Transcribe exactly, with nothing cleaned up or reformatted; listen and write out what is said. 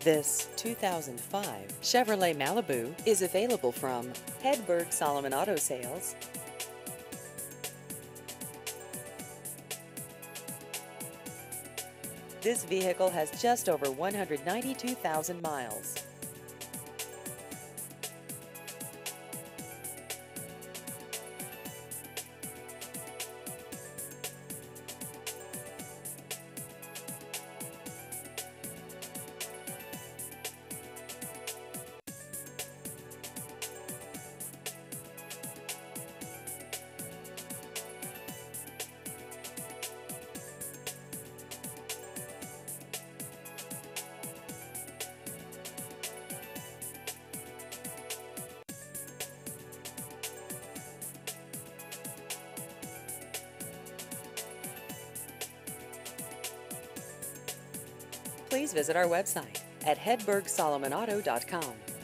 This two thousand five Chevrolet Malibu is available from Hedberg Solomon Auto Sales. This vehicle has just over one hundred ninety-two thousand miles. Please visit our website at hedberg solomon auto dot com.